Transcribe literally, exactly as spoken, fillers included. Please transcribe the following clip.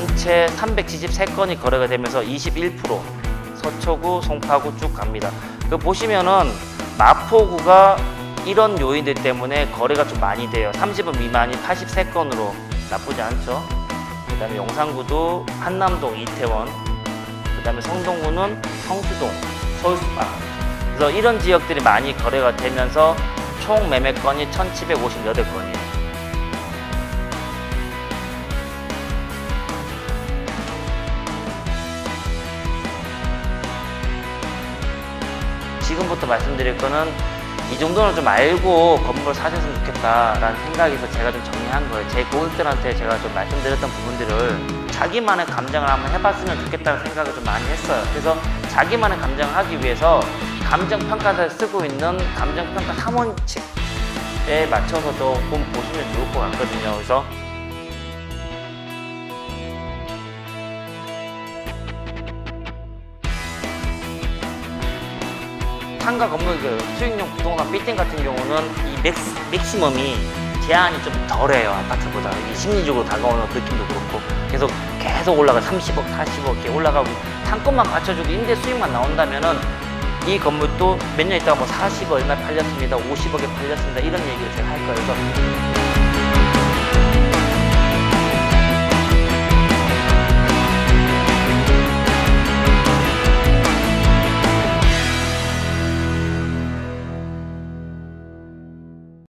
전체 삼백칠십삼 건이 거래가 되면서 이십일 퍼센트 서초구, 송파구 쭉 갑니다. 그 보시면은 마포구가 이런 요인들 때문에 거래가 좀 많이 돼요. 삼십 원 미만이 팔십삼 건으로 나쁘지 않죠. 그 다음에 용산구도 한남동, 이태원, 그 다음에 성동구는 성수동, 서울스파. 그래서 이런 지역들이 많이 거래가 되면서 총 매매건이 천칠백오십팔 건이에요. 지금부터 말씀드릴 거는 이 정도는 좀 알고 건물을 사셨으면 좋겠다라는 생각에서 제가 좀 정리한 거예요. 제 고객들한테 제가 좀 말씀드렸던 부분들을 자기만의 감정을 한번 해봤으면 좋겠다는 생각을 좀 많이 했어요. 그래서 자기만의 감정을 하기 위해서 감정평가사를 쓰고 있는 감정평가 삼 원칙에 맞춰서 조금 보시면 좋을 것 같거든요. 그래서 상가 건물 그 수익용 부동산 빌딩 같은 경우는 이 맥스, 맥시멈이 제한이 좀 덜해요. 아파트보다. 이 심리적으로 다가오는 느낌도 그렇고 계속 계속 올라가 삼십억, 사십억 이렇게 올라가고 상권만 받쳐주고 임대 수익만 나온다면은 이 건물도 몇 년 있다가 뭐 사십억 얼마 팔렸습니다, 오십억에 팔렸습니다 이런 얘기를 제가 할 거예요. 그래서